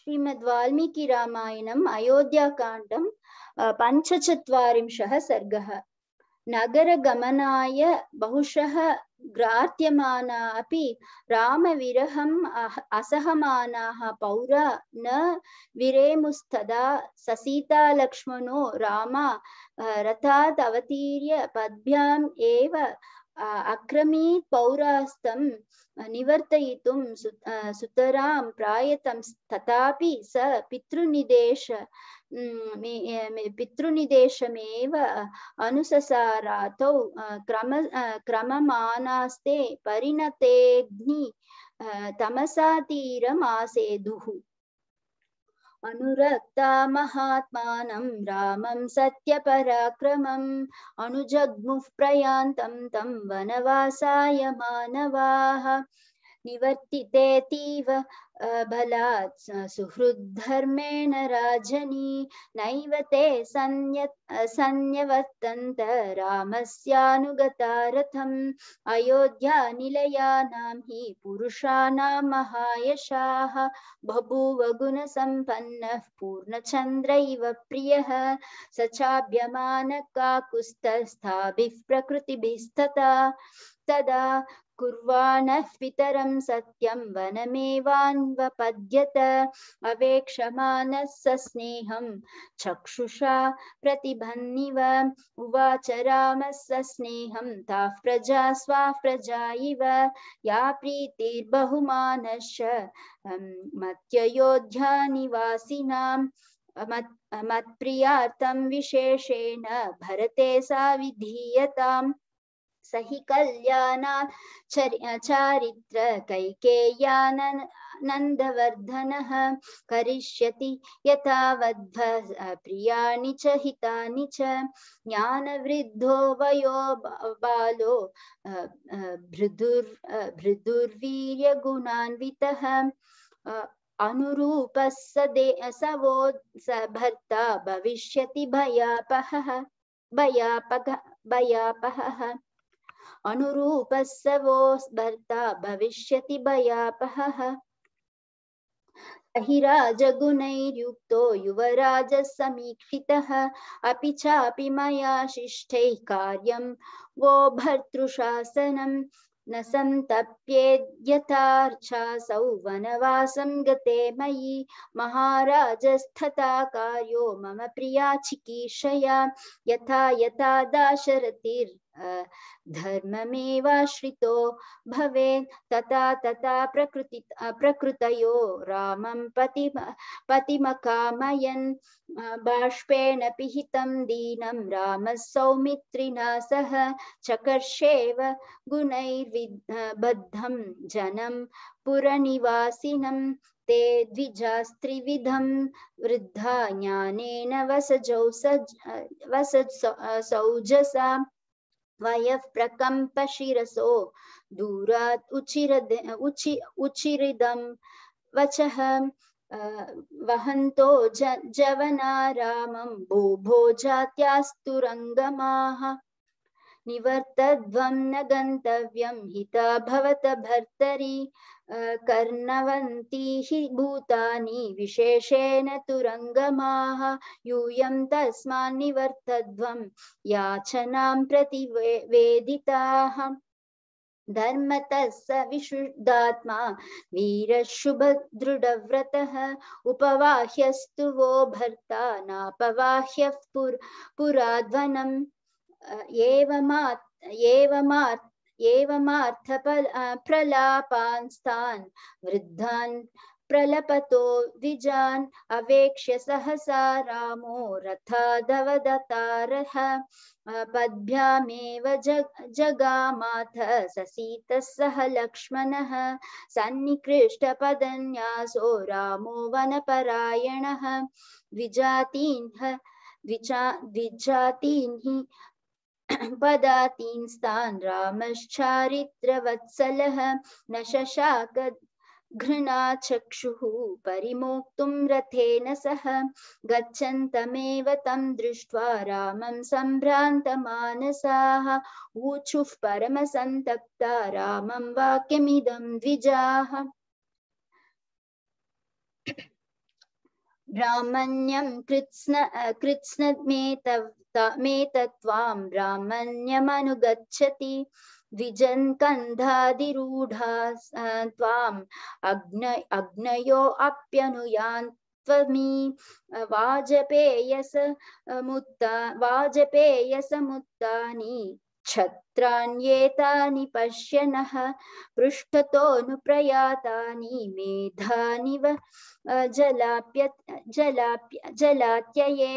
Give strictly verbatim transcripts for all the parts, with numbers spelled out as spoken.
श्रीमद्वाल्मीकिरामायणम् अयोध्याकाण्डं पञ्चचत्वारिंशः सर्गः। नगरगमनाय बहुशः ग्राह्यमाना अपि रामविरहम् असहमानाः पौरा न विरेमुस्तदा ससीतालक्ष्मणो रामा रथात् अवतीर्य पद्भ्याम् एव अक्रमीत् पौरास्तं निवर्तयितुं सुतरां प्रायतं तथापि स पितृनिदेश पितृनिदेशमेव अनुससारातौ क्रम क्रममानास्ते परिणतेऽग्नि तमसातीरमासेदुः। अनुरक्ता महात्मानं रामं सत्यपराक्रमम् अनुजग्मुः प्रयान्तं तं वनवासाय मानवाः। निवर्तितेतीव बलात् सुहृद्धर्मेण राजनी नैव ते सन्न्यवर्तन्त रामस्यानुगता रथम्। अयोध्यानिलयानां हि पुरुषाणां महायशाः बभूव गुणसम्पन्नः पूर्णचन्द्रैव प्रियः स चाभ्यमानः काकुत्स्थाभिः प्रकृतिभिस्तथा तदा कुर्वाणः पितरं सत्यं वनमेवान्वपद्यत अवेक्षमानः सस्नेहं चक्षुषा प्रतिभन्निव उवाच रामः सस्नेहं ताः प्रजा स्वाः प्रजा इव या प्रीतिर्बहुमानश्च मत्ययोध्यानिवासिनां मत्प्रियार्थं विशेषेण भरते सा विधीयताम्। सहि कल्याणात् चारित्र कैकेय्यानन्दवर्धनः करिष्यति यथावद्भ प्रियाणि च हितानि च ज्ञानवृद्धो वयो बालो भृदुर् भृदुर्वीर्यगुणान्वितः अनुरूपः सवो स भर्ता भविष्यति भयापहः भयापः भयापहः अनुरूपः सवो भर्ता भविष्यति भयापहः। हि राजगुणैर्युक्तो युवराजः समीक्षितः अपि चापि मया शिष्टैः कार्यं वो भर्तृशासनं न सन्तप्येद्यथार्चासौ वनवासं गते मयि महाराजस्तथा कार्यो मम प्रिया चिकीर्षया यथा यथा दाशरथिर् धर्ममेवाश्रितो भवेत् तथा तथा प्रकृति प्रकृतयो रामं पतिम पतिमकामयन् बाष्पेण पिहितं दीनं रामः सौमित्रिणा सह चकर्षेव गुणैर्बद्धं जनं पुरनिवासिनं ते द्विजास्त्रिविधं वृद्धा ज्ञानेन वसजौ सौजसा वयः प्रकम्प शिरसो दूरात् उचिरद उचि उचिरिदं वचः वहन्तो जवना रामं भो भो जात्यास्तुरङ्गमाः निवर्तध्वं न गन्तव्यं हिता भवत भर्तरि कर्णवन्ती हि भूतानि विशेषेण तुरङ्गमाः यूयं तस्मान् निवर्तध्वं याचनां प्रतिवेदिताः धर्मतः स विशुद्धात्मा वीरशुभदृढव्रतः उपवाह्यस्तु वो भर्ता नापवाह्यः पुर पुराध्वनम् एवमात् एवमात् एवमार्थ प्रलापान्स्तान् वृद्धान् प्रलपतो द्विजान् अवेक्ष्य सहसा रामो रथादवदतारः पद्भ्यामेव जगामाथ ससीतः सह लक्ष्मणः सन्निकृष्टपदन्यासो रामो वनपरायणः द्विजातीन् द्विजातीन् हि पदातीन्स्तान् रामश्चारित्रवत्सलः न शशाक घृणाचक्षुः परिमोक्तुं रथेन सह गच्छन्तमेव तं दृष्ट्वा रामं सम्भ्रान्तमानसाः ऊचुः परमसन्तप्ता रामं वाक्यमिदं द्विजाः। ब्राह्मण्यं कृत्स्न कृत्स्नमेतत्त्वां ब्राह्मण्यमनुगच्छति द्विजन् कन्धादिरूढा त्वाम् अग्न अग्नयो अप्यनुयान् त्वमी वाजपेयस मुत्ता वाजपेयसमुत्तानि क्षत्राण्येतानि पश्यनः पृष्ठतोऽनुप्रयातानि मेधानिव जलाप्य जलाप्य जलात्यये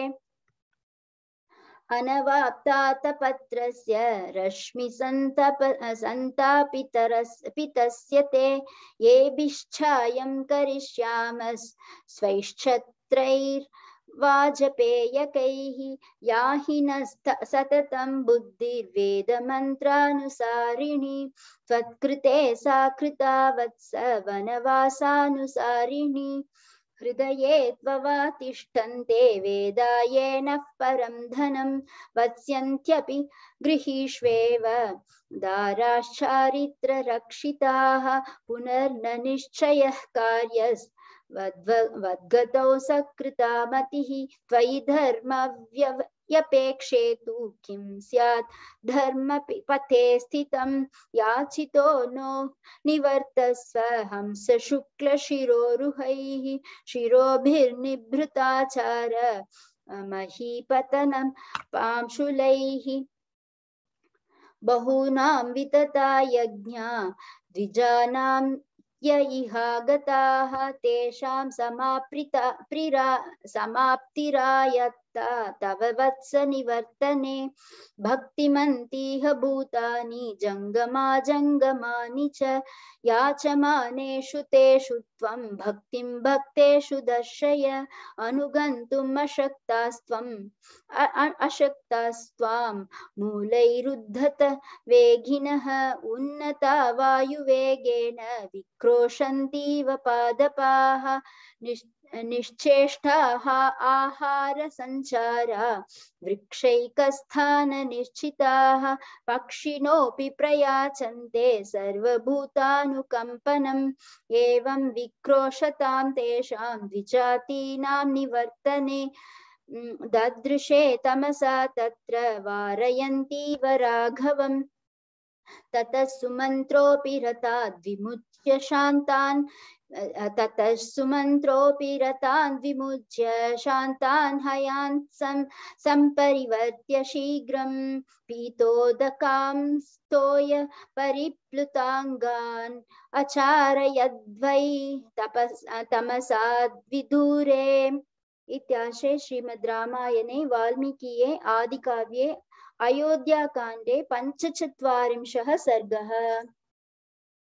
अनवाप्तातपत्रस्य रश्मिसन्ताप सन्तापितरस् पितस्य ते येभिश्चायं करिष्यामः स्वैश्छत्रैर्वाजपेयकैः याहि न सततं बुद्धिर्वेदमन्त्रानुसारिणी त्वत्कृते सा कृता वत्स वनवासानुसारिणी हृदये त्ववातिष्ठन्ते वेदायेनः परं धनं वत्स्यन्त्यपि गृहीष्वेव दाराश्चारित्ररक्षिताः पुनर्न निश्चयः कार्यस् वद्गतौ सकृता मतिः त्वयि धर्मव्यपेक्षेतु किं स्यात् धर्मपथे स्थितं याचितो नो निवर्तस्व हंस शुक्लशिरोरुहैः शिरोभिर्निभृताचार महीपतनं पांशुलैः बहूनां वितता यज्ञा द्विजानां य इहागताः तेषां समाप्रिता प्रिरा समाप्तिरायत्ता तव वत्स निवर्तने भक्तिमन्तीह भूतानि जङ्गमाजङ्गमानि च याचमानेषु तेषु त्वं भक्तिं भक्तेषु दर्शय अनुगन्तुम् अशक्तास्त्वम् अशक्तास्त्वां मूलैरुद्धत वेगिनः उन्नता वायुवेगेन विक्रोशन्तीव पादपाः निश्चेष्टाः आहारसञ्चारा वृक्षैकस्थाननिश्चिताः पक्षिणोऽपि प्रयाचन्ते सर्वभूतानुकम्पनम् एवं विक्रोशतां तेषां द्विजातीनां निवर्तने ददृशे तमसा तत्र वारयन्तीव राघवम् ततः सुमन्त्रोऽपि रताद् विमुच्य शान्तान् ततः सुमन्त्रोऽपि रतान् विमुच्य शान्तान् हयान् सम्परिवर्त्य शीघ्रं पीतोदकां स्तोय परिप्लुताङ्गान् अचारयद्वै तपस् तमसाद्विदूरे। इत्याशे श्रीमद् रामायणे वाल्मीकिये आदिकाव्ये अयोध्याकाण्डे पञ्चचत्वारिंशः सर्गः।